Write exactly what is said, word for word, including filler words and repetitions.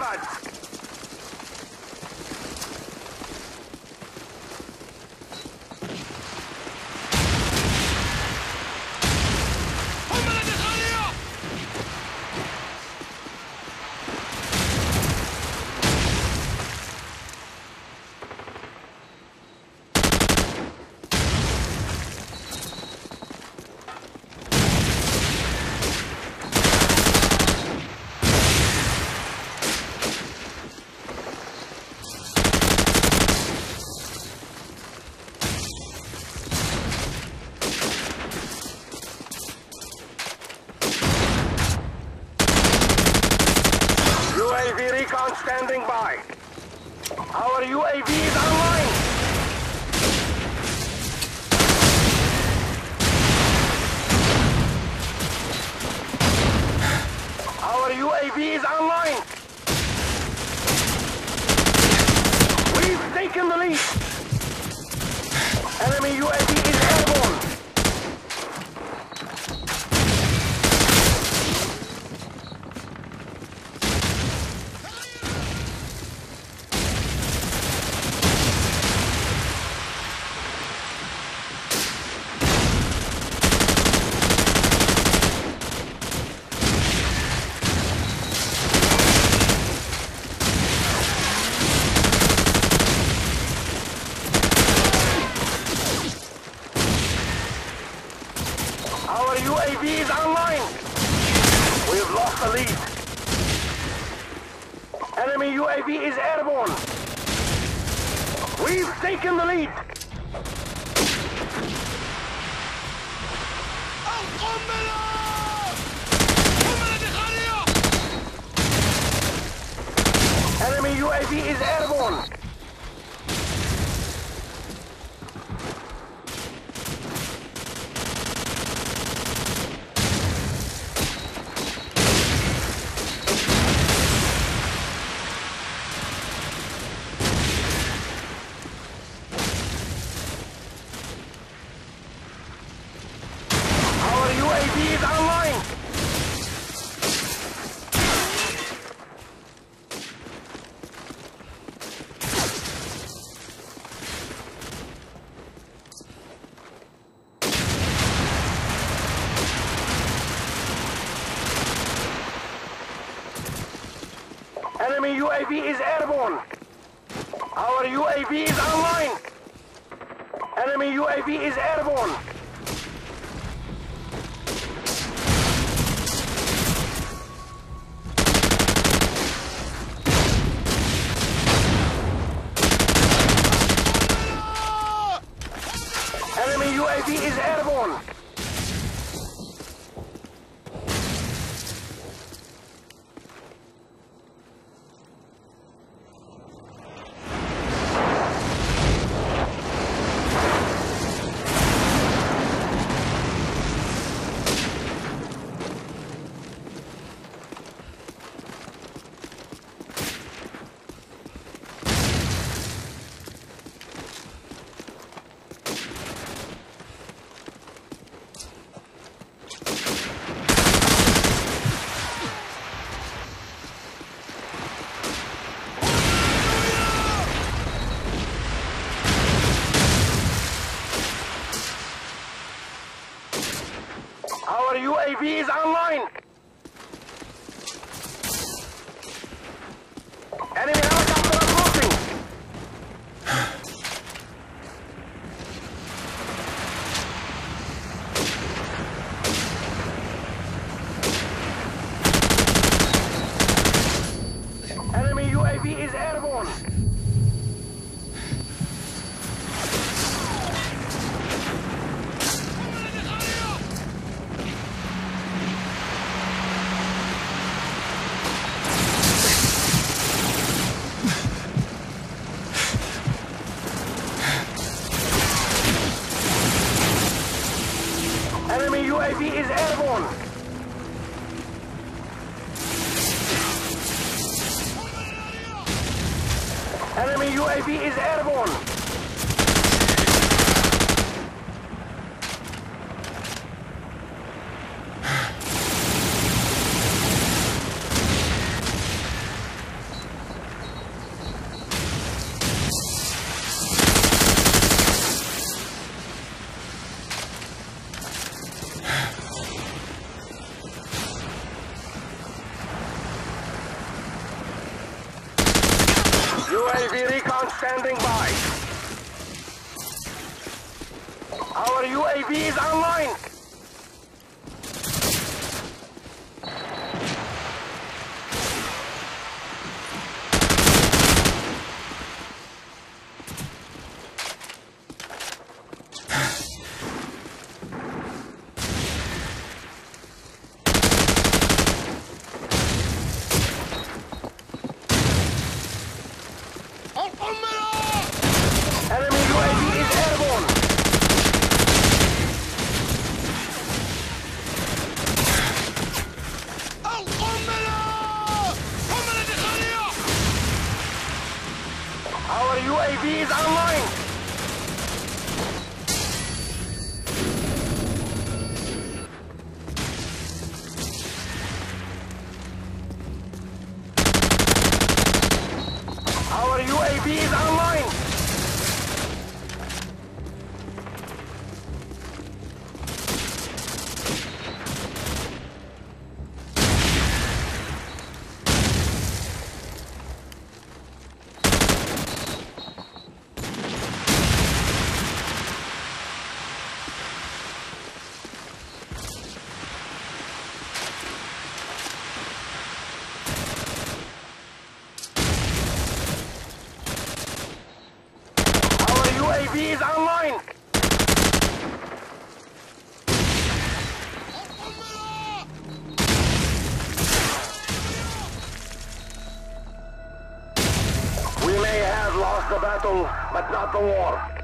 comrades! U A V recon standing by. Our U A V is online. Our U A V is online. We've taken the lead. Enemy U A V is airborne. Our U A V is online. We've lost the lead. Enemy U A V is airborne. We've taken the lead. Enemy U A V is airborne. Our U A V is online. Enemy U A V is airborne. Our U A V is online. Enemy U A V is airborne. Enemy U A V is airborne. Our U A V is online. Enemy helicopter approaching. Enemy U A V is airborne. Enemy U A V is airborne. Enemy U A V is airborne. U A V recon standing by. Our U A V is online. Enemy U A V is airborne. Our U A V is online. Our U A V is online. U A V is online. We may have lost the battle, but not the war.